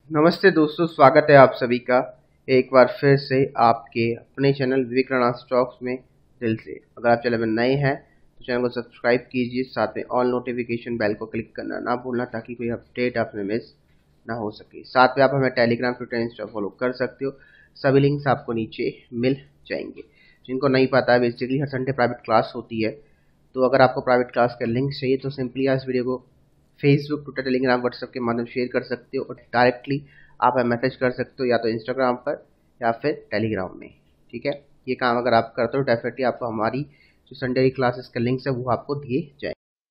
नमस्ते दोस्तों, स्वागत है आप सभी का एक बार फिर से आपके अपने चैनल विवेक राणा स्टॉक्स में दिल से। अगर आप चैनल में नए हैं तो चैनल को सब्सक्राइब कीजिए, साथ में ऑल नोटिफिकेशन बेल को क्लिक करना ना भूलना ताकि कोई अपडेट आपने मिस ना हो सके। साथ में आप हमें टेलीग्राम, ट्विटर, इंस्टा फॉलो कर सकते हो। सभी लिंक्स आपको नीचे मिल जाएंगे। जिनको नहीं पता, बेसिकली हर संडे प्राइवेट क्लास होती है, तो अगर आपको प्राइवेट क्लास का लिंक चाहिए तो सिंपली इस वीडियो को फेसबुक, ट्विटर, टेलीग्राम, व्हाट्सएप के माध्यम शेयर कर सकते हो और डायरेक्टली आप मैसेज कर सकते हो या तो इंस्टाग्राम पर या फिर टेलीग्राम में। ठीक है, ये काम अगर आप करते हो डेफिनेटली आपको हमारी जो संडे की क्लासेस के लिंक्स है वो आपको दिए जाए।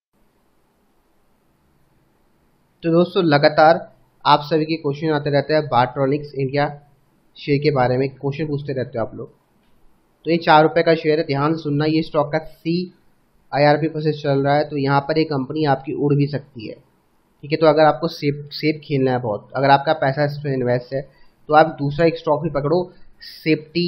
तो दोस्तों, लगातार आप सभी के क्वेश्चन आते रहते हैं बारट्रॉनिक्स इंडिया शेयर के बारे में, क्वेश्चन पूछते रहते हो आप लोग। तो ये ₹4 का शेयर है, ध्यान से सुनना। ये स्टॉक का CIRP प्रोसेस चल रहा है, तो यहाँ पर ये कंपनी आपकी उड़ भी सकती है। ठीक है, तो अगर आपको सेफ खेलना है बहुत, अगर आपका पैसा इसमें इन्वेस्ट है तो आप दूसरा एक स्टॉक भी पकड़ो सेफ्टी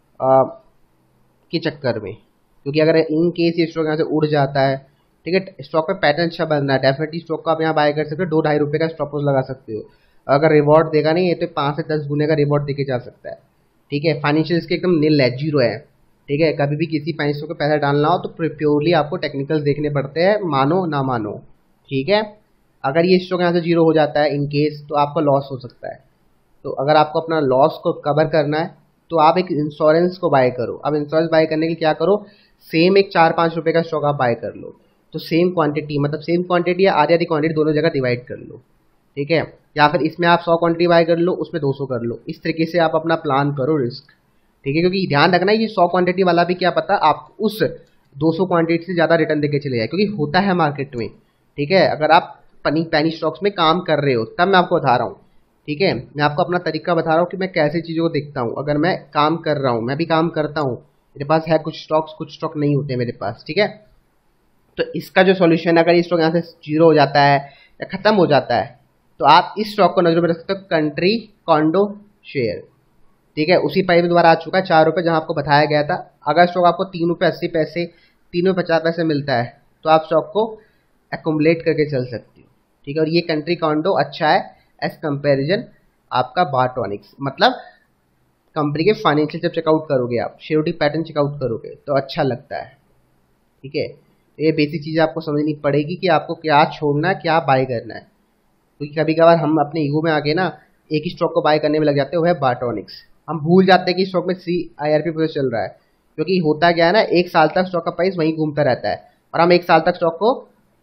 के चक्कर में, क्योंकि अगर इन केस ये स्टॉक यहाँ से उड़ जाता है, ठीक है, स्टॉक पे पैटर्न अच्छा बन रहा है, डेफिनेटली स्टॉक को आप यहाँ बाय कर सकते हो। ₹2-2.5 का स्टॉप लॉस लगा सकते हो। अगर रिवॉर्ड देगा नहीं है तो 5 से 10 गुने का रिवॉर्ड देके जा सकता है। ठीक है, फाइनेंशियल इसके एकदम नील है, जीरो है। ठीक है, कभी भी किसी फाइनेंशियल को पैसा डालना हो तो प्योरली आपको टेक्निकल्स देखने पड़ते हैं, मानो ना मानो। ठीक है, अगर ये स्टॉक यहाँ से जीरो हो जाता है इन केस, तो आपका लॉस हो सकता है। तो अगर आपको अपना लॉस को कवर करना है तो आप एक इंश्योरेंस को बाय करो। अब इंश्योरेंस बाय करने के लिए क्या करो, सेम एक ₹4-5 का स्टॉक आप बाय कर लो। तो सेम क्वांटिटी, मतलब सेम क्वांटिटी या आधी आधी क्वांटिटी दोनों जगह डिवाइड कर लो। ठीक है, या फिर इसमें आप 100 क्वांटिटी बाय कर लो, उसमें 200 कर लो। इस तरीके से आप अपना प्लान करो रिस्क। ठीक है, क्योंकि ध्यान रखना ये 100 क्वांटिटी वाला भी क्या पता आप उस 200 क्वांटिटी से ज़्यादा रिटर्न देके चले जाए, क्योंकि होता है मार्केट में। ठीक है, अगर आप पैनी स्टॉक्स में काम कर रहे हो तब मैं आपको बता रहा हूँ। ठीक है, मैं आपको अपना तरीका बता रहा हूँ कि मैं कैसे चीज़ों को देखता हूँ। अगर मैं काम कर रहा हूँ, मैं भी काम करता हूँ, मेरे पास है कुछ स्टॉक्स, कुछ स्टॉक नहीं होते मेरे पास। ठीक है, तो इसका जो सॉल्यूशन है, अगर ये स्टॉक यहाँ से जीरो हो जाता है या खत्म हो जाता है तो आप इस स्टॉक को नजर में रख सकते हो, कंट्री कॉन्डो शेयर। ठीक है, उसी प्राइस में दोबारा आ चुका है ₹4 जहाँ आपको बताया गया था। अगर स्टॉक आपको ₹3.80, ₹3.50 मिलता है तो आप स्टॉक को एकोमुलेट करके चल सकते हो। ठीक है, और ये कंट्री कॉन्डो अच्छा है एज कंपेरिजन आपका बारट्रॉनिक्स, मतलब कंपनी के फाइनेंशियल जब चेकआउट करोगे, आप शेयरहोल्डिंग पैटर्न चेकआउट करोगे तो अच्छा लगता है। ठीक है, तो ये बेसिक चीज़ आपको समझनी पड़ेगी कि आपको क्या छोड़ना है, क्या बाय करना है। क्योंकि कभी कभार हम अपने ईगो में आके ना एक ही स्टॉक को बाय करने में लग जाते हैं, वो है बारट्रॉनिक्स। हम भूल जाते हैं कि स्टॉक में CIRP प्रोसेस चल रहा है, क्योंकि होता क्या है ना, एक साल तक स्टॉक का प्राइस वहीं घूमता रहता है और हम एक साल तक स्टॉक को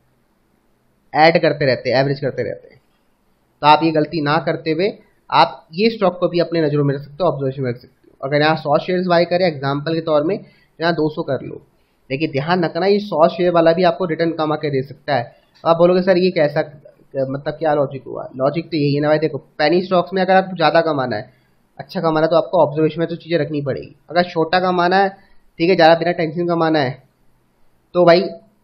ऐड करते रहते हैं, एवरेज करते रहते हैं। तो आप ये गलती ना करते हुए आप ये स्टॉक को भी अपने नज़रों में रख सकते हो, ऑब्जर्वेशन में रख सकते हो। अगर यहाँ 100 शेयर्स बाय करें एग्जाम्पल के तौर में, यहाँ 200 कर लो, लेकिन ध्यान रखना ये 100 शेयर वाला भी आपको रिटर्न कमा के दे सकता है। तो आप बोलोगे सर ये कैसा, मतलब क्या लॉजिक हुआ? लॉजिक तो यही है ना भाई, देखो पेनी स्टॉक्स में अगर आपको ज़्यादा कमाना है, अच्छा कमाना है, तो आपको ऑब्जर्वेशन में तो चीज़ें रखनी पड़ेगी। अगर छोटा कमाना है, ठीक है, ज़्यादा बिना टेंशन कमाना है, तो भाई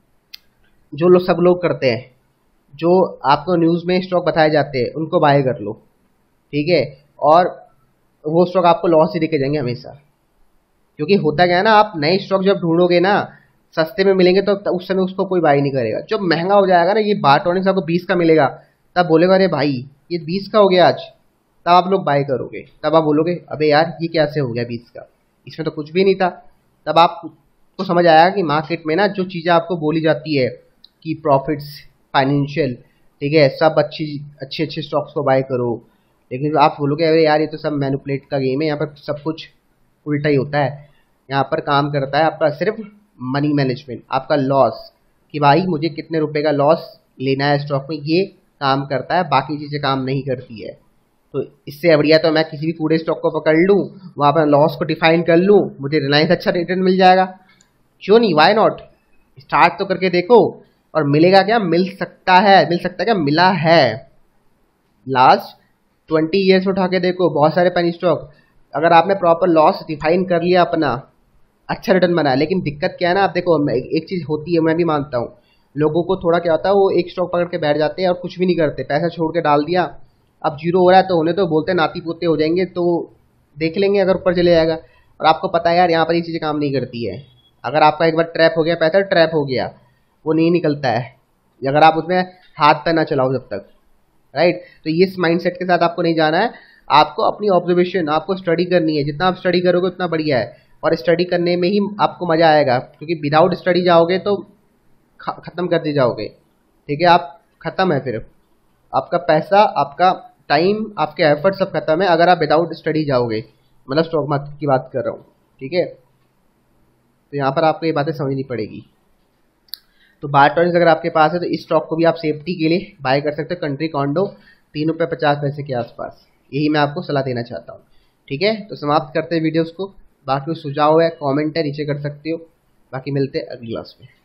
जो लोग सब लोग करते हैं, जो आपको न्यूज़ में स्टॉक बताए जाते हैं उनको बाय कर लो। ठीक है, और वो स्टॉक आपको लॉस ही देके जाएंगे हमेशा। क्योंकि होता क्या है ना, आप नए स्टॉक जब ढूंढोगे ना, सस्ते में मिलेंगे तो उस समय उसको कोई बाय नहीं करेगा। जब महंगा हो जाएगा ना, ये बारट्रॉनिक्स आपको 20 का मिलेगा, तब बोलेगा अरे भाई ये 20 का हो गया आज, तब आप लोग बाय करोगे। तब आप बोलोगे अबे यार ये कैसे हो गया 20 का, इसमें तो कुछ भी नहीं था। तब आपको समझ आया कि मार्केट में ना जो चीज़ें आपको बोली जाती है कि प्रॉफिट्स, फाइनेंशियल, ठीक है, सब अच्छे अच्छे स्टॉक्स को बाय करो, लेकिन आप बोलोगे अरे यार ये तो सब मैनिपुलेट का गेम है, यहाँ पर सब कुछ उल्टा ही होता है। यहाँ पर काम करता है आपका सिर्फ मनी मैनेजमेंट, आपका लॉस, कि भाई मुझे कितने रुपए का लॉस लेना है स्टॉक में, ये काम करता है, बाकी चीज़ें काम नहीं करती है। तो इससे बढ़िया तो मैं किसी भी कूड़े स्टॉक को पकड़ लूँ, वहाँ पर लॉस को डिफाइन कर लूँ, मुझे रिलायंस अच्छा रिटर्न मिल जाएगा। क्यों नहीं, वाई नॉट, स्टार्ट तो करके देखो। और मिलेगा क्या, मिल सकता है, मिल सकता है क्या, मिला है। लास्ट 20 ईयर्स में उठा के देखो, बहुत सारे पेनी स्टॉक, अगर आपने प्रॉपर लॉस डिफाइन कर लिया अपना, अच्छा रिटर्न बनाया। लेकिन दिक्कत क्या है ना, आप देखो एक चीज़ होती है, मैं भी मानता हूँ, लोगों को थोड़ा क्या होता है, वो एक स्टॉक पकड़ के बैठ जाते हैं और कुछ भी नहीं करते, पैसा छोड़ के डाल दिया, अब जीरो हो रहा है तो होने तो बोलते हैं नाती पोते हो जाएंगे, तो देख लेंगे अगर ऊपर चले जाएगा। और आपको पता है यार यहाँ पर ये चीज़ें काम नहीं करती है। अगर आपका एक बार ट्रैप हो गया, पैसा ट्रैप हो गया, वो नहीं निकलता है, अगर आप उसमें हाथ तक ना चलाओ जब तक। राइट। तो इस माइंडसेट के साथ आपको नहीं जाना है, आपको अपनी ऑब्जर्वेशन, आपको स्टडी करनी है, जितना आप स्टडी करोगे उतना बढ़िया है, और स्टडी करने में ही आपको मज़ा आएगा, क्योंकि विदाउट स्टडी जाओगे तो ख़त्म कर दिए जाओगे, ठीक है, आप ख़त्म है, फिर आपका पैसा, आपका टाइम, आपके एफर्ट सब खत्म है अगर आप विदाउट स्टडी जाओगे, मतलब स्टॉक मार्केट की बात कर रहा हूँ, ठीक है। तो यहाँ पर आपको ये बातें समझनी पड़ेगी। तो बारटॉनिक्स अगर आपके पास है तो इस स्टॉक को भी आप सेफ्टी के लिए बाय कर सकते हो, कंट्री कॉन्डो ₹3.50 के आसपास, यही मैं आपको सलाह देना चाहता हूँ, ठीक है। तो समाप्त करते हैं वीडियोज़ को, बाकी सुझाव है, कॉमेंट है, नीचे कर सकते हो, बाकी मिलते हैं अगली क्लास में।